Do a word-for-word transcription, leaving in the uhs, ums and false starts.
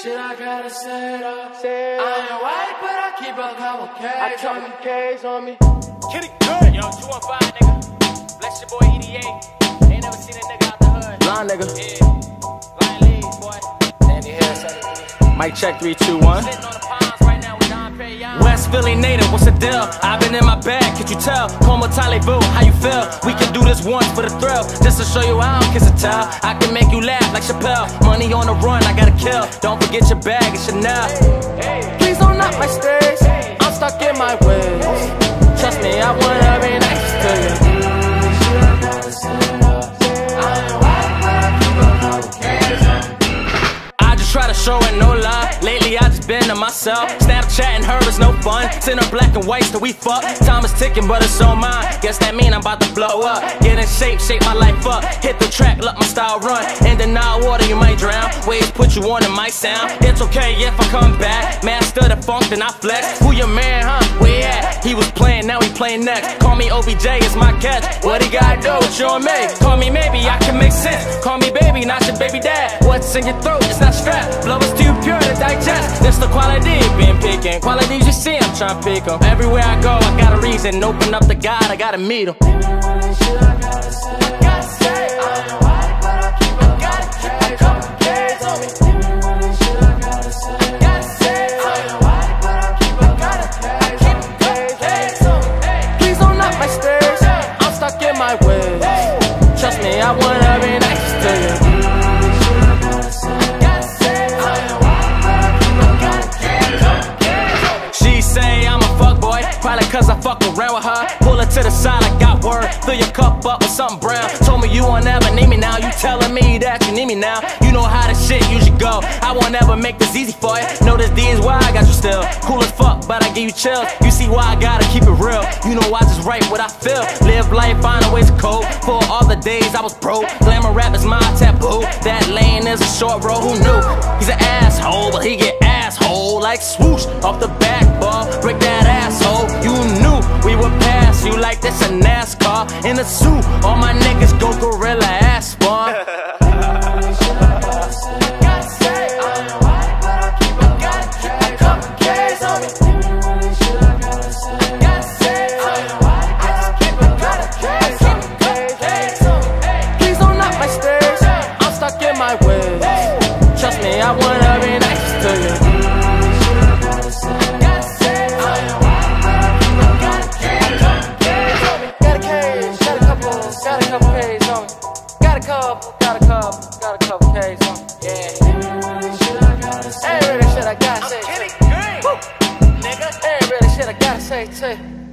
Shit, I gotta say it up. I ain't white, but I keep a couple K's on me. K's on me. Kitty good. Yo, two one five, nigga. Bless your boy E D A. Ain't never seen a nigga out the hood. Blind nigga. Yeah. Lion League, boy. Danny Harris. Mic check three, two, one. Sitting on the palms right now with Don Perignon. West Philly native, what's the deal? I've been in my bag, could you tell? Como Talibou, how you feel? We can do this once for the thrill, just to show you I don't kiss a tell. I can make you laugh like Chappelle. Money on the run, I gotta kill. Don't forget your bag, it's Chanel. Please don't knock my stairs. I'm stuck in my ways. Trust me, I wanna be nice to you. Try to show it, no lie. Lately I just been to myself. Snapchatting her is no fun. Send her black and whites till we fuck. Time is ticking, but it's on mine. Guess that mean I'm about to blow up. Get in shape, shape my life up. Hit the track, let my style run. In the Nile water, you might drown. Waves put you on, it might sound. It's okay if I come back. Master the funk, then I flex. Who your man, huh? Where he at? He was playing, now he playing next. Call me O B J, it's my catch. What he gotta do? It's your me. Call me maybe, I can make sense. Call me baby, not your baby dad. What's in your throat? It's not strapped. Blow is too pure to digest. That's the quality, been picking. Qualities you see, I'm trying to pick them. Everywhere I go, I got a reason. Open up the God, I gotta meet him. Please don't knock my stairs. I'm stuck in my ways. Trust me, I wanna be nice to you. Probably cause I fuck around with her. Pull her to the side, I got word. Fill your cup up with something brown. Told me you won't ever need me now. You telling me that you need me now. You know how this shit usually go. I won't ever make this easy for you. Know this D is why I got you still. Cool as fuck, but I give you chills. You see why I gotta keep it real. You know I just write what I feel. Live life, find a ways to cope. For all the days I was broke. Glamour rap is my taboo. That lane is a short road, who knew? He's an asshole, but he get asshole like swoosh off the back ball. Break that asshole. You knew we would pass you like this a NASCAR. In a suit, all my niggas go gorilla ass spawn. Please don't knock my stairs. I'm stuck in my ways. Trust me, I wanna be nice to you. Got a couple K's on me. Got a couple, got a couple, got a couple K's on me. Yeah. Ain't really shit I gotta say. I'm Kitty good. Ain't really shit I gotta say to you.